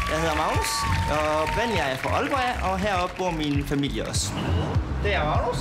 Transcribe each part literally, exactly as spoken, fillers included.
Jeg hedder Magnus, og oprindeligt er jeg fra Aalborg, og heroppe bor min familie også. Det er Magnus.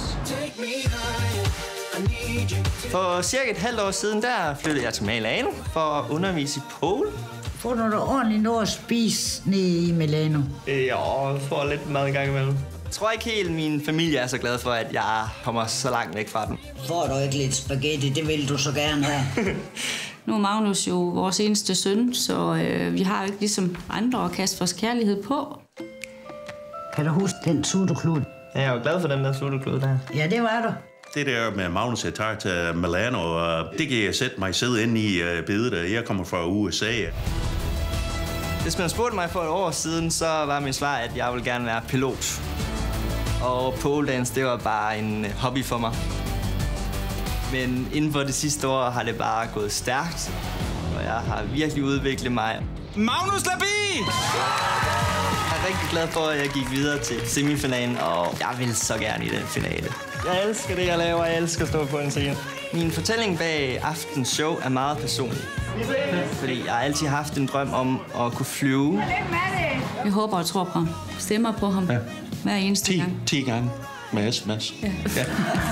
For cirka et halvt år siden, der flyttede jeg til Milano for at undervise i pole. Får du noget ordentligt noget at spise nede i Milano? Ja, jeg får lidt mad en gang imellem. Jeg tror ikke helt, min familie er så glad for, at jeg kommer så langt væk fra den. Får du ikke lidt spaghetti? Det vil du så gerne have. Nu er Magnus jo vores eneste søn, så øh, vi har jo ikke ligesom andre at kaste vores kærlighed på. Kan du huske den sudoklud? Jeg er jo glad for den der sudoklud der. Ja, det var du. Det der med Magnus, jeg tager til Milano, og det kan jeg sætte mig sidde inde i uh, bedet. Jeg kommer fra U S A. Hvis man spurgte mig for et år siden, så var min svar, at jeg ville gerne være pilot. Og pole dance, det var bare en hobby for mig. Men inden for det sidste år har det bare gået stærkt, og jeg har virkelig udviklet mig. Magnus Labi! Jeg er rigtig glad for, at jeg gik videre til semifinalen, og jeg vil så gerne i den finale. Jeg elsker det, jeg laver, og jeg elsker at stå på en scene. Min fortælling bag aftens show er meget personlig. Fordi jeg har altid haft en drøm om at kunne flyve. Jeg håber og tror på ham. Stemmer på ham. Ja. Hver eneste ti, gang. ti gange med sms. Ja. Ja.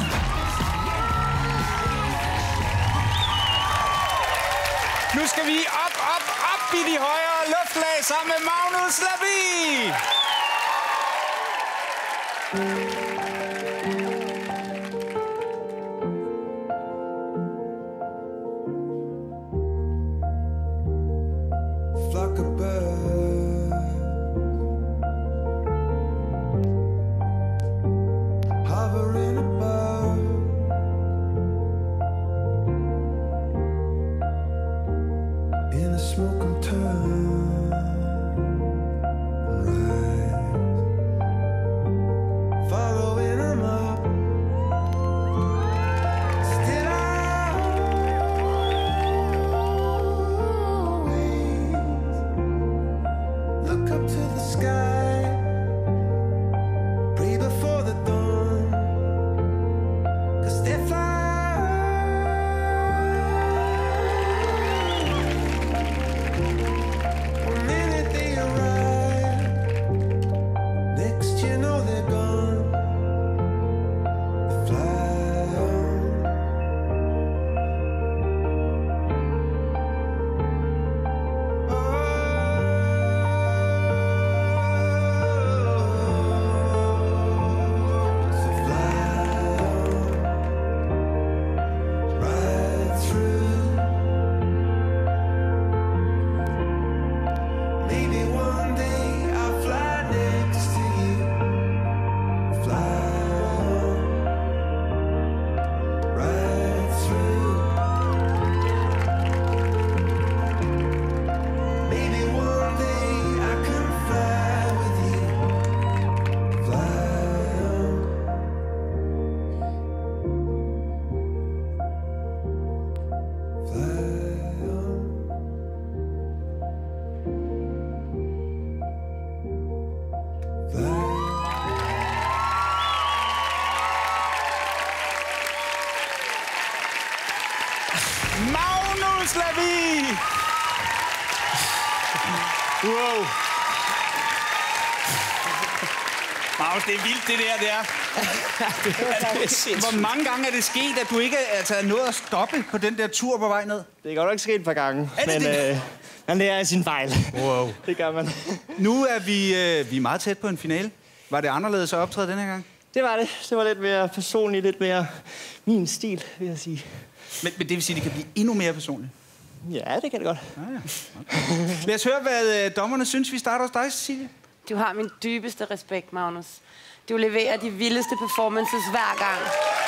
Nu skal vi op, op, op i de højere luftlag sammen med Magnus Labi! Flock of birds hovering above, in a smoking turn, rise, following them up. Still look up to the sky, pray before the dawn, 'cause they fly. One minute they arrive, next you know they're gone. Fly on. So fly on, right through. Maybe one day I'll fly next to you. Fly on, right through. Maybe one day I can fly with you. Fly on. Fly on. Fly. Magnus Labi! Wow. Magnus, det er vildt, det der, det er. Hvor mange gange er det sket, at du ikke altså, er nået at stoppe på den der tur på vej ned? Det er godt nok sket et par gange, Er det men det? øh, man lærer af sin fejl. Wow. Det gør man. Nu er vi, øh, vi er meget tæt på en finale. Var det anderledes at optræde den her gang? Det var det. Det var lidt mere personligt, lidt mere min stil, vil jeg sige. Men, men det vil sige, at det kan blive endnu mere personligt. Ja, det kan det godt. Ah, ja. Okay. Lad os høre, hvad øh, dommerne synes. Vi starter hos dig, Cecilie. Du har min dybeste respekt, Magnus. Du leverer de vildeste performances hver gang.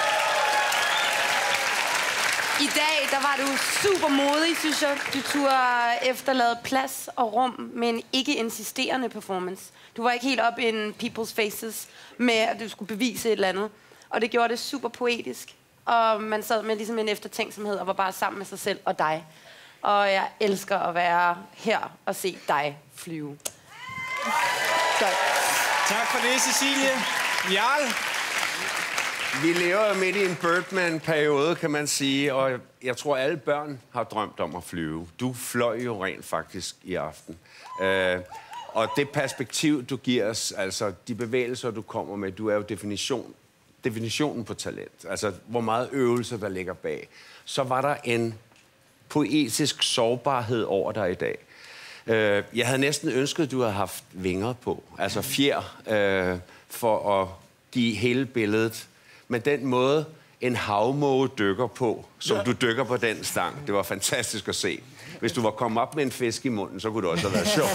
I dag, der var du super modig, synes jeg. Du turde efterlade plads og rum med en ikke insisterende performance. Du var ikke helt op in people's faces med, at du skulle bevise et eller andet. Og det gjorde det super poetisk. Og man sad med ligesom en eftertænksomhed og var bare sammen med sig selv og dig. Og jeg elsker at være her og se dig flyve. Tak. Tak for det, Cecilie. Jarl. Vi lever jo midt i en Birdman-periode, kan man sige, og jeg tror, alle børn har drømt om at flyve. Du fløj jo rent faktisk i aften. Uh, Og det perspektiv, du giver os, altså de bevægelser, du kommer med, du er jo definition, definitionen på talent. Altså, hvor meget øvelse, der ligger bag. Så var der en poetisk sårbarhed over dig i dag. Øh, jeg havde næsten ønsket, at du havde haft vinger på, altså fjer, øh, for at give hele billedet. Men den måde, en havmåge dykker på, som ja. du dykker på den stang, det var fantastisk at se. Hvis du var kommet op med en fisk i munden, så kunne det også have været sjovt.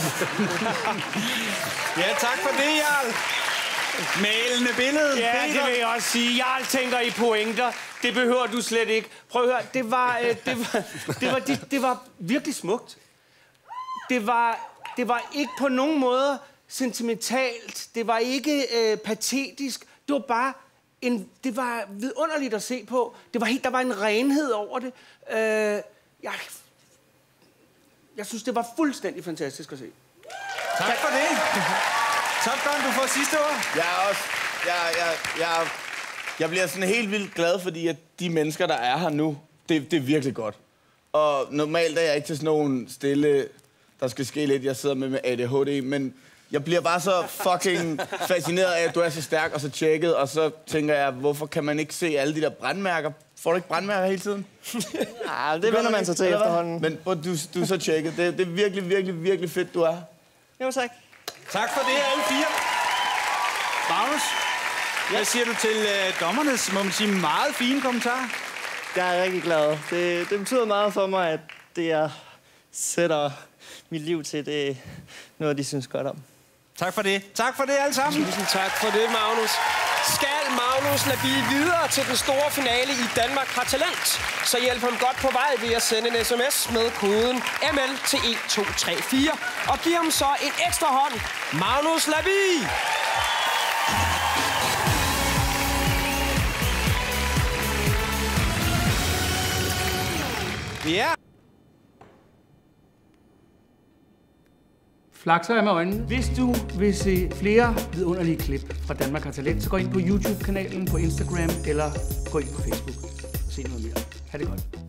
Ja, tak for det, Jarl. Mælende billede. Ja, Peter. det vil jeg også sige. Jarl tænker i pointer. Det behøver du slet ikke. Prøv at høre, det var, øh, det var, det var, det, det var virkelig smukt. Det var, det var ikke på nogen måde sentimentalt. Det var ikke øh, patetisk. Det var bare en, det var vidunderligt at se på. Det var helt, der var en renhed over det. Øh, jeg, jeg synes, det var fuldstændig fantastisk at se. Tak, tak for det. Top Gun, du får sidste ord. Jeg er også... Jeg, jeg, jeg, jeg bliver sådan helt vildt glad, fordi at de mennesker, der er her nu, det, det er virkelig godt. Og normalt er jeg ikke til sådan nogen stille... Der skal ske lidt, jeg sidder med med A D H D, men jeg bliver bare så fucking fascineret af, at du er så stærk og så tjekket, og så tænker jeg, hvorfor kan man ikke se alle de der brandmærker? Får du ikke brandmærker hele tiden? Ja, det vender man sig til efterhånden. Men du, du er så tjekket. Det, det er virkelig, virkelig, virkelig fedt, du er. Jo, tak. Tak for det, alle fire. Magnus, ja. Hvad siger du til uh, dommernes, må man sige, meget fine kommentarer? Jeg er rigtig glad. Det, det betyder meget for mig, at det jeg sætter mit liv til, det er noget, de synes godt om. Tak for det. Tak for det, alle sammen. Tusind tak for det, Magnus. Skal Magnus Labil videre til den store finale i Danmark har talent, så hjælp ham godt på vej ved at sende en sms med koden M L til et to tre fire og giv ham så en ekstra hånd. Magnus Labil! Ja. Flakser jeg med øjnene. Hvis du vil se flere vidunderlige klip fra Danmark har talent, så gå ind på YouTube-kanalen, på Instagram eller gå ind på Facebook og se noget mere. Ha' det godt.